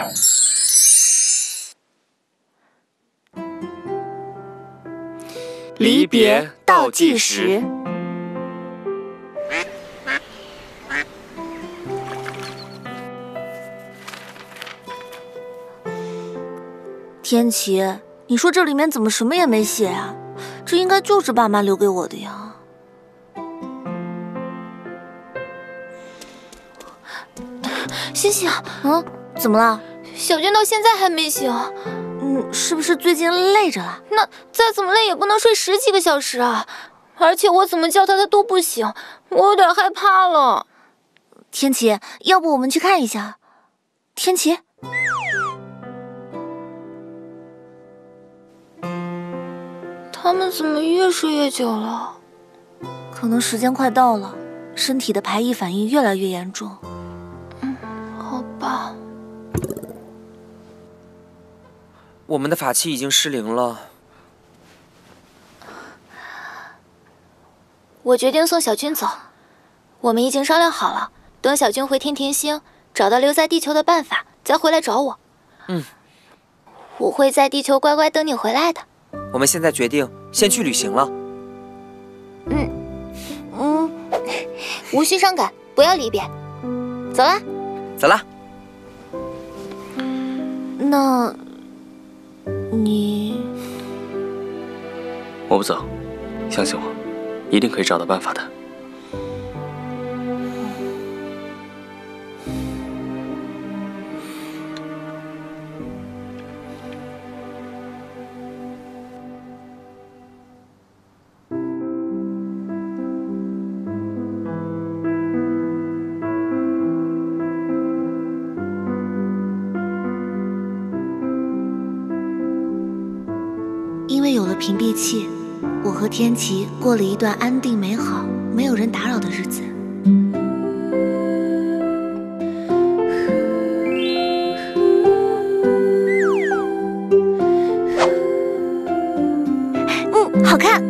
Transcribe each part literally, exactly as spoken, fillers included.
离别倒计时。 天琪，你说这里面怎么什么也没写啊？这应该就是爸妈留给我的呀。 星星， 嗯，怎么了？ 小娟到现在还没醒。 嗯，是不是最近累着了？ 那再怎么累也不能睡十几个小时啊！而且我怎么叫她，她都不醒，我有点害怕了。 天琪，要不我们去看一下？天琪。 他们怎么越睡越久了？ 可能时间快到了，身体的排异反应越来越严重。 嗯，好吧。 我们的法器已经失灵了。 我决定送小军走。我们已经商量好了，等小军回天庭星，找到留在地球的办法，再回来找我。 嗯， 我会在地球乖乖等你回来的。 我们现在决定先去旅行了。 嗯嗯，无需伤感，不要离别。走啦， 走啦。 那，你…… 我不走，相信我，一定可以找到办法的。 因为有了屏蔽器，我和天琪过了一段安定美好、没有人打扰的日子。嗯，好看。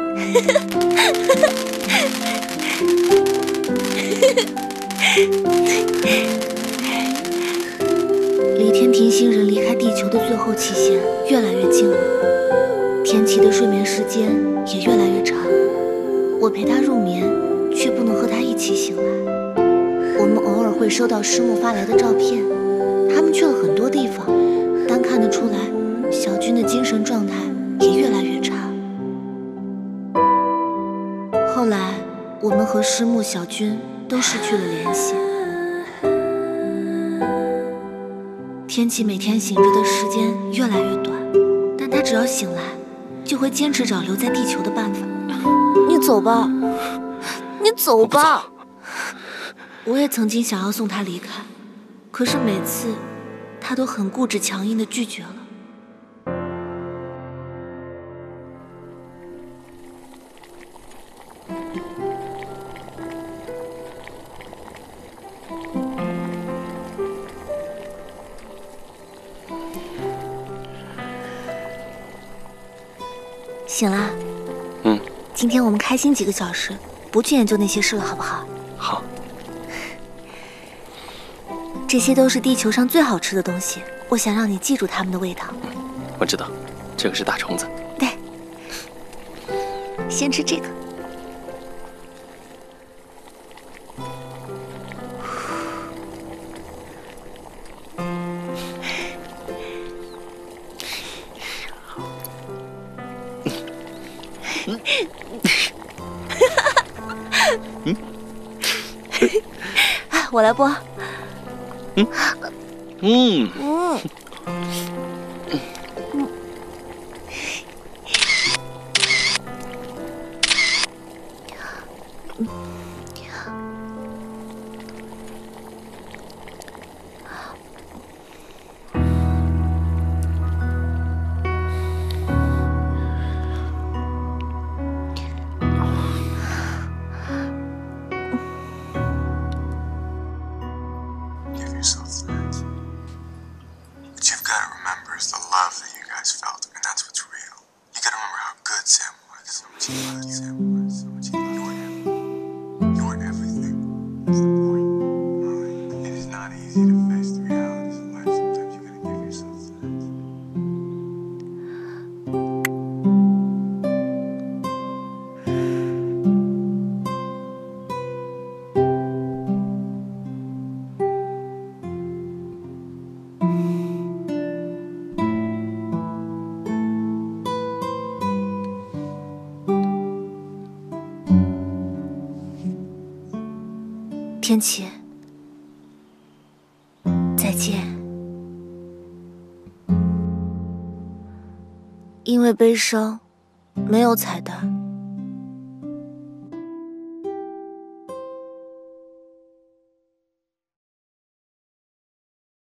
离天庭星人离开地球的最后期限越来越近了。天琪的睡眠时间也越来越长，我陪他入眠，却不能和他一起醒来。我们偶尔会收到师母发来的照片，他们去了很多地方，单看得出来，小军的精神状态也越来越差。后来，我们和师母、小军都失去了联系。天琪每天醒着的时间越来越短，但他只要醒来，就会坚持找留在地球的办法。你走吧，你走吧。我也曾经想要送他离开，可是每次他都很固执强硬地拒绝了。醒啦。 嗯。 今天我们开心几个小时，不去研究那些事了，好不好？ 好。 这些都是地球上最好吃的东西，我想让你记住它们的味道。 嗯，我知道，这个是大虫子。 对。先吃这个。 嗯， 我来剥。 嗯嗯嗯嗯。 Give yourself that. What you've got to remember is the love that you guys 天琪，再见。因为悲伤，没有彩蛋。